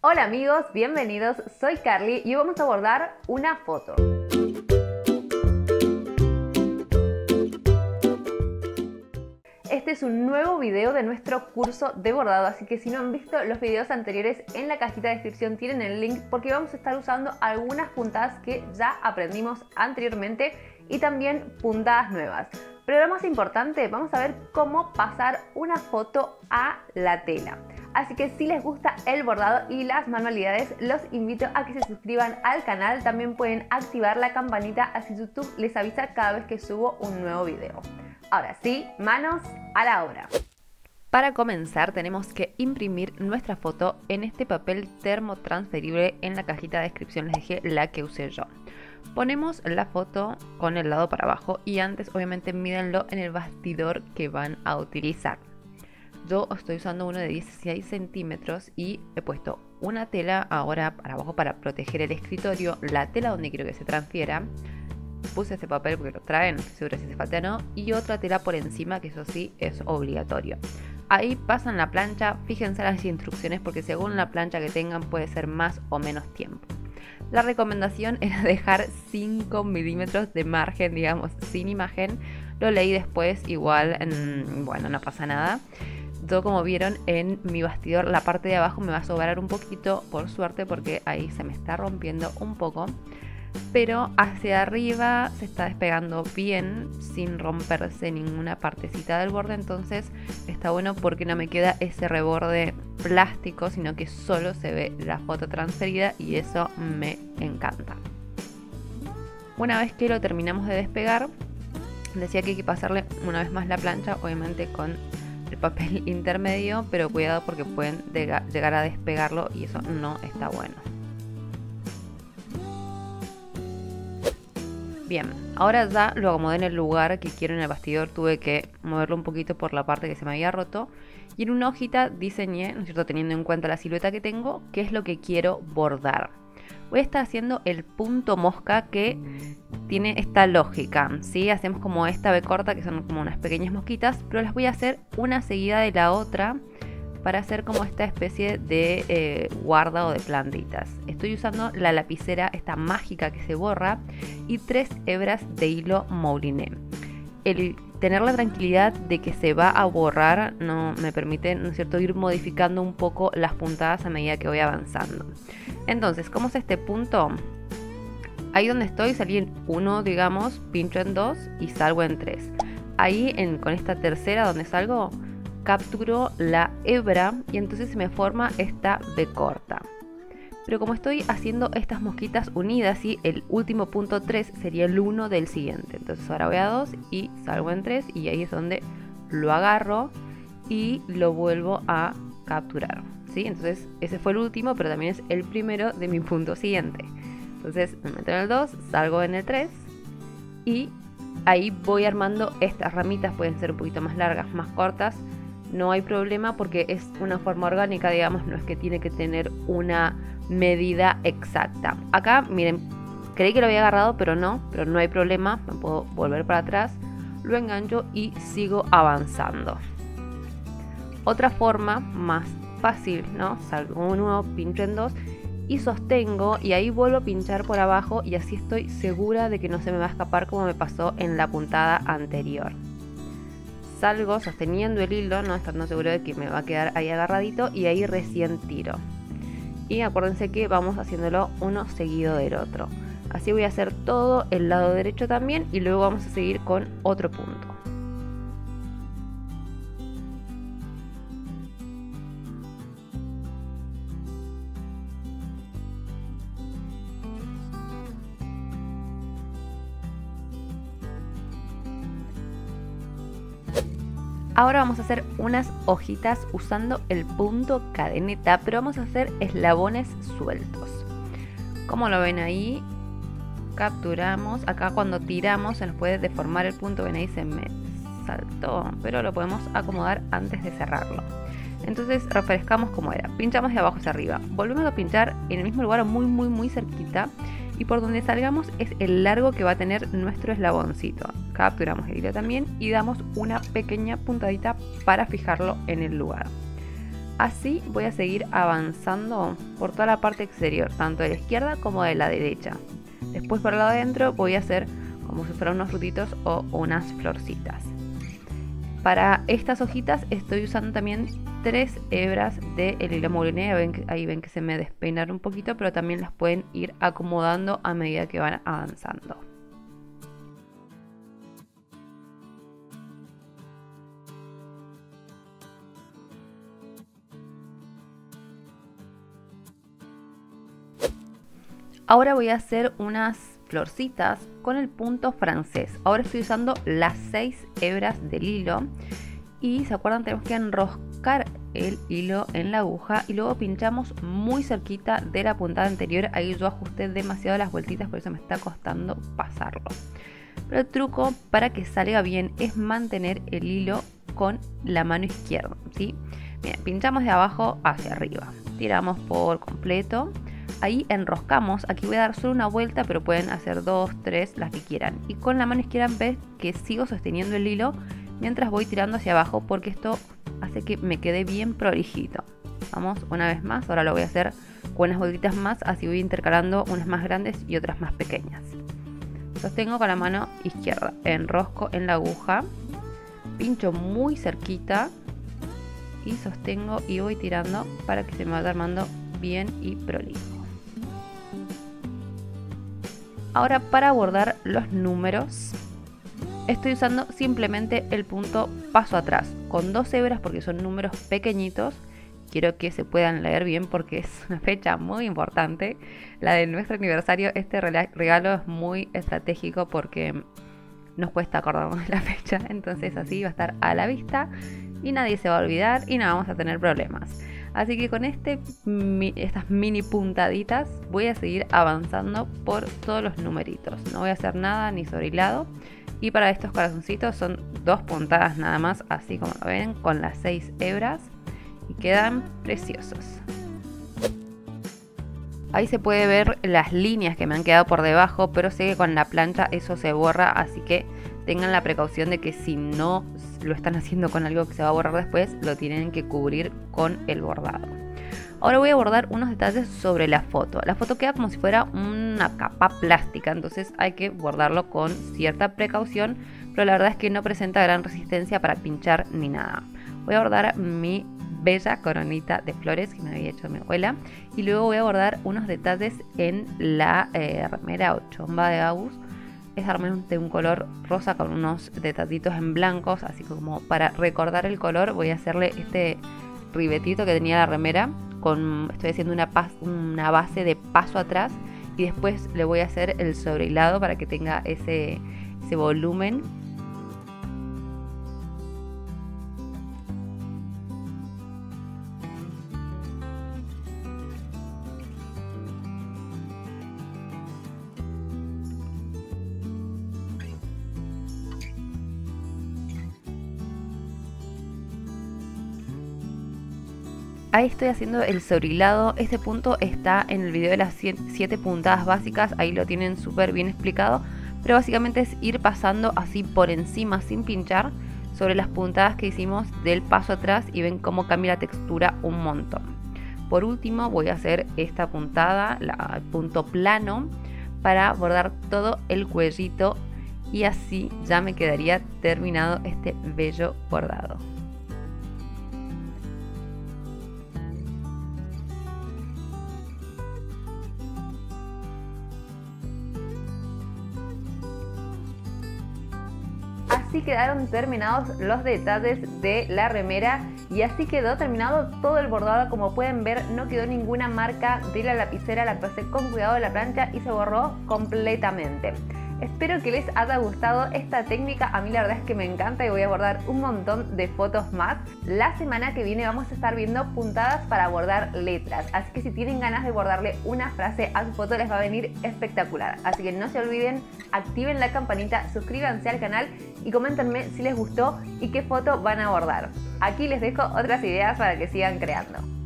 Hola amigos, bienvenidos, soy Carly y hoy vamos a abordar una foto. Este es un nuevo video de nuestro curso de bordado, así que si no han visto los videos anteriores, en la cajita de descripción tienen el link porque vamos a estar usando algunas puntadas que ya aprendimos anteriormente y también puntadas nuevas. Pero lo más importante, vamos a ver cómo pasar una foto a la tela. Así que si les gusta el bordado y las manualidades, los invito a que se suscriban al canal. También pueden activar la campanita, así YouTube les avisa cada vez que subo un nuevo video. Ahora sí, manos a la obra. Para comenzar tenemos que imprimir nuestra foto en este papel termotransferible. En la cajita de descripción les dejé la que usé yo. Ponemos la foto con el lado para abajo y antes obviamente mídanlo en el bastidor que van a utilizar. Yo estoy usando uno de 16 centímetros y he puesto una tela ahora para abajo para proteger el escritorio, la tela donde quiero que se transfiera. Puse este papel porque lo traen, no estoy segura si hace falta o no, y otra tela por encima, que eso sí es obligatorio. Ahí pasan la plancha, fíjense las instrucciones porque según la plancha que tengan puede ser más o menos tiempo. La recomendación era dejar 5 milímetros de margen, digamos, sin imagen. Lo leí después, igual, bueno, no pasa nada. Yo, como vieron en mi bastidor, la parte de abajo me va a sobrar un poquito, por suerte, porque ahí se me está rompiendo un poco. Pero hacia arriba se está despegando bien, sin romperse ninguna partecita del borde. Entonces está bueno porque no me queda ese reborde plástico, sino que solo se ve la foto transferida y eso me encanta. Una vez que lo terminamos de despegar, decía que hay que pasarle una vez más la plancha, obviamente con el papel intermedio, pero cuidado porque pueden llegar a despegarlo y eso no está bueno. Bien, ahora ya lo acomodé en el lugar que quiero en el bastidor. Tuve que moverlo un poquito por la parte que se me había roto. Y en una hojita diseñé, ¿no es cierto?, teniendo en cuenta la silueta que tengo, qué es lo que quiero bordar. Voy a estar haciendo el punto mosca que tiene esta lógica, ¿sí? Hacemos como esta B corta, que son como unas pequeñas mosquitas, pero las voy a hacer una seguida de la otra para hacer como esta especie de guarda o de plantitas. Estoy usando la lapicera esta mágica que se borra y 3 hebras de hilo mouliné. El tener la tranquilidad de que se va a borrar no me permite, ¿no es cierto?, ir modificando un poco las puntadas a medida que voy avanzando. Entonces, ¿cómo es este punto? Ahí donde estoy salí en 1, digamos, pincho en 2 y salgo en 3. Ahí con esta tercera donde salgo, capturo la hebra y entonces se me forma esta B corta. Pero como estoy haciendo estas mosquitas unidas, y el último punto 3 sería el 1 del siguiente. Entonces ahora voy a 2 y salgo en 3 y ahí es donde lo agarro y lo vuelvo a capturar, ¿sí? Entonces ese fue el último, pero también es el primero de mi punto siguiente. Entonces me meto en el 2, salgo en el 3 y ahí voy armando estas ramitas. Pueden ser un poquito más largas, más cortas. No hay problema porque es una forma orgánica, digamos, no es que tiene que tener una medida exacta. Acá, miren, creí que lo había agarrado, pero no hay problema, me puedo volver para atrás, lo engancho y sigo avanzando. Otra forma más fácil, ¿no? Salgo uno, pincho en 2 y sostengo y ahí vuelvo a pinchar por abajo y así estoy segura de que no se me va a escapar como me pasó en la puntada anterior. Salgo sosteniendo el hilo, no estando seguro de que me va a quedar ahí agarradito y ahí recién tiro. Y acuérdense que vamos haciéndolo uno seguido del otro. Así voy a hacer todo el lado derecho también y luego vamos a seguir con otro punto. Ahora vamos a hacer unas hojitas usando el punto cadeneta, pero vamos a hacer eslabones sueltos. Como lo ven ahí, capturamos. Acá cuando tiramos se nos puede deformar el punto, ven ahí se me saltó, pero lo podemos acomodar antes de cerrarlo. Entonces refrescamos como era, pinchamos de abajo hacia arriba, volvemos a pinchar en el mismo lugar muy cerquita y por donde salgamos es el largo que va a tener nuestro eslaboncito. Capturamos el hilo también y damos una pequeña puntadita para fijarlo en el lugar. Así voy a seguir avanzando por toda la parte exterior, tanto de la izquierda como de la derecha. Después por el lado de adentro voy a hacer como si fueran unos frutitos o unas florcitas. Para estas hojitas estoy usando también 3 hebras de el hilo mouliné. Ahí ven que se me despeinaron un poquito, pero también las pueden ir acomodando a medida que van avanzando. Ahora voy a hacer unas florcitas con el punto francés. Ahora estoy usando las 6 hebras del hilo y se acuerdan, tenemos que enroscar el hilo en la aguja y luego pinchamos muy cerquita de la puntada anterior. Ahí yo ajusté demasiado las vueltitas, por eso me está costando pasarlo. Pero el truco para que salga bien es mantener el hilo con la mano izquierda, ¿sí? Bien, pinchamos de abajo hacia arriba, tiramos por completo. Ahí enroscamos, aquí voy a dar solo una vuelta, pero pueden hacer 2, 3, las que quieran. Y con la mano izquierda ven que sigo sosteniendo el hilo mientras voy tirando hacia abajo, porque esto hace que me quede bien prolijito. Vamos una vez más, ahora lo voy a hacer con unas vueltitas más, así voy intercalando unas más grandes y otras más pequeñas. Sostengo con la mano izquierda, enrosco en la aguja, pincho muy cerquita y sostengo y voy tirando para que se me vaya armando bien y prolijo. Ahora para bordar los números estoy usando simplemente el punto paso atrás con 2 hebras porque son números pequeñitos. Quiero que se puedan leer bien porque es una fecha muy importante, la de nuestro aniversario. Este regalo es muy estratégico porque nos cuesta acordarnos de la fecha, entonces así va a estar a la vista y nadie se va a olvidar y no vamos a tener problemas. Así que con estas mini puntaditas voy a seguir avanzando por todos los numeritos. No voy a hacer nada ni sobre hilado. Y para estos corazoncitos son 2 puntadas nada más, así como lo ven, con las 6 hebras. Y quedan preciosos. Ahí se puede ver las líneas que me han quedado por debajo, pero sé que con la plancha eso se borra, así que tengan la precaución de que si no lo están haciendo con algo que se va a borrar después, lo tienen que cubrir con el bordado. Ahora voy a bordar unos detalles sobre la foto. La foto queda como si fuera una capa plástica, entonces hay que bordarlo con cierta precaución, pero la verdad es que no presenta gran resistencia para pinchar ni nada. Voy a bordar mi bella coronita de flores que me había hecho mi abuela y luego voy a bordar unos detalles en la remera o chomba de Agus. Es de un color rosa con unos detallitos en blancos, así como para recordar el color voy a hacerle este ribetito que tenía la remera. Estoy haciendo una base de paso atrás y después le voy a hacer el sobrehilado para que tenga ese volumen. Ahí estoy haciendo el sobrehilado. Este punto está en el video de las 7 puntadas básicas. Ahí lo tienen súper bien explicado. Pero básicamente es ir pasando así por encima sin pinchar sobre las puntadas que hicimos del paso atrás. Y ven cómo cambia la textura un montón. Por último voy a hacer esta puntada, el punto plano, para bordar todo el cuellito. Y así ya me quedaría terminado este bello bordado. Así quedaron terminados los detalles de la remera y así quedó terminado todo el bordado. Como pueden ver, no quedó ninguna marca de la lapicera, la pasé con cuidado de la plancha y se borró completamente. Espero que les haya gustado esta técnica. A mí la verdad es que me encanta y voy a bordar un montón de fotos más. La semana que viene vamos a estar viendo puntadas para bordar letras, así que si tienen ganas de bordarle una frase a su foto les va a venir espectacular. Así que no se olviden, activen la campanita, suscríbanse al canal y coméntenme si les gustó y qué foto van a bordar. Aquí les dejo otras ideas para que sigan creando.